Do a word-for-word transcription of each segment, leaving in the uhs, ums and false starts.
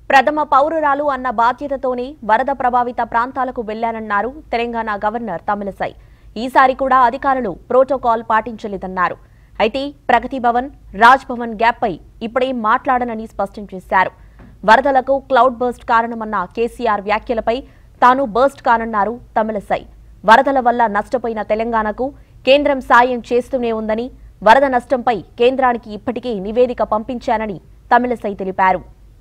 ప్రథమ పౌరురాలు అన్న బాధ్యతతోనే వరద ప్రభావిత ప్రాంతాలకు వెళ్లానన్నారు తెలంగాణ గవర్నర్ తమిళిసై. ఈసారి కూడా అధికారులు ప్రోటోకాల్ పాటించలేదన్నారు. అయితే ప్రగతి భవన్, రాజ్ భవన్ గ్యాప్ పై ఇప్పుడేం మాట్లాడనని స్పష్టం చేశారు. వరదలకు క్లౌడ్ బర్స్ట్ కారణమన్న కేసీఆర్ వ్యాఖ్యలపై తాను బర్స్ట్ కానన్నారు తమిళిసై. వరదల వల్ల నష్టపోయిన తెలంగాణకు కేంద్రం సాయం చేస్తూనే ఉందని, వరద నష్టంపై కేంద్రానికి ఇప్పటికే నివేదిక పంపించానని తమిళిసై తెలిపారు.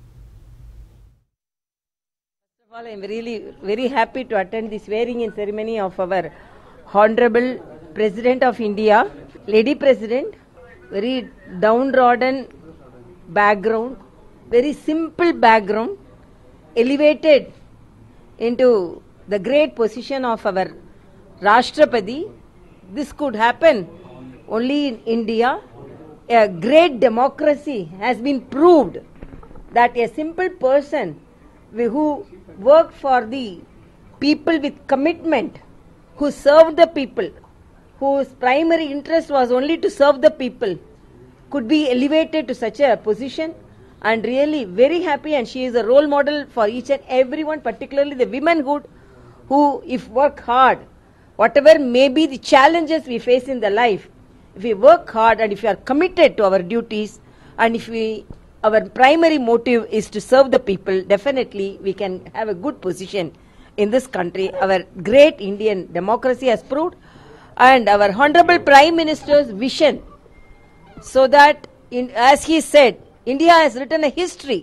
I am really very happy to attend the swearing-in ceremony of our Honorable President of India, Lady President. Very downtrodden background, very simple background, elevated into the great position of our Rashtrapati. This could happen only in India. A great democracy has been proved that a simple person who work for the people with commitment, who served the people, whose primary interest was only to serve the people, could be elevated to such a position. And really very happy, and she is a role model for each and everyone, particularly the womenhood who, if work hard, whatever may be the challenges we face in the life, if we work hard and if we are committed to our duties, and if we our primary motive is to serve the people, definitely we can have a good position in this country. Our great Indian democracy has proved, and our Honorable Prime Minister's vision, so that, in, as he said, India has written a history.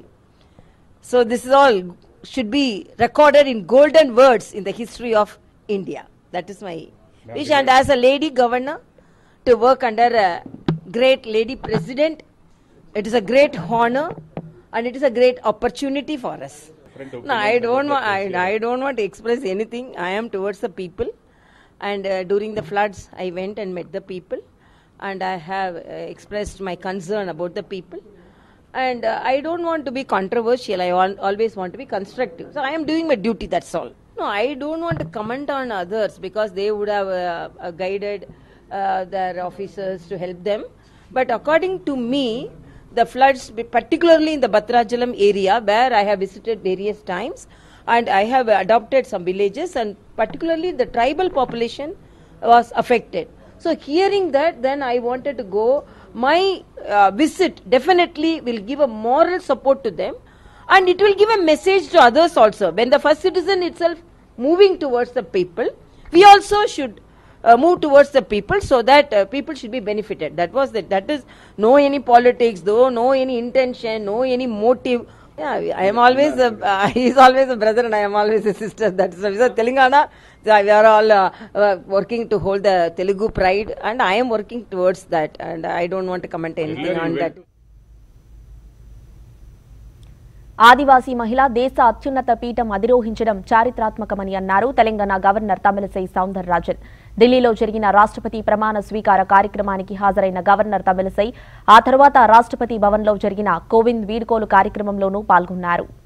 So this is all should be recorded in golden words in the history of India. That is my That's wish. And as a lady governor, to work under a great lady president, it is a great honor and it is a great opportunity for us. No, I don't want. I, I don't want to express anything. I am towards the people, and uh, during the floods, I went and met the people, and I have uh, expressed my concern about the people. And uh, I don't want to be controversial. I want, always want to be constructive. So I am doing my duty. That's all. No, I don't want to comment on others because they would have uh, uh, guided uh, their officers to help them. But according to me, the floods, particularly in the Bhadrachalam area where I have visited various times, and I have adopted some villages, and particularly the tribal population was affected. So hearing that, then I wanted to go. My uh, visit definitely will give a moral support to them, and it will give a message to others also. When the first citizen itself moving towards the people, we also should Uh, move towards the people, so that uh, people should be benefited. That was that. That is no any politics, though, no any intention, no any motive. Yeah, I am always a, uh, he is always a brother and I am always a sister. That is so Telangana. We are all uh, uh, working to hold the Telugu pride, and I am working towards that. And I don't want to comment anything on that. ఆదివాసీ మహిళ దేశ అత్యున్నత పీఠం అధిరోహించడం చారిత్రాత్మకమని అన్నారు Telangana governor Tamilisai Soundararajan. ఢిల్లీలో జరిగిన రాష్ట్రపతి ప్రమాణ స్వీకార కార్యక్రమానికి హాజరైన గవర్నర్ తమిళిసై ఆ తర్వాత రాష్ట్రపతి భవన్లో జరిగిన కోవింద్ వీడ్కోలు కార్యక్రమంలోనూ పాల్గొన్నారు.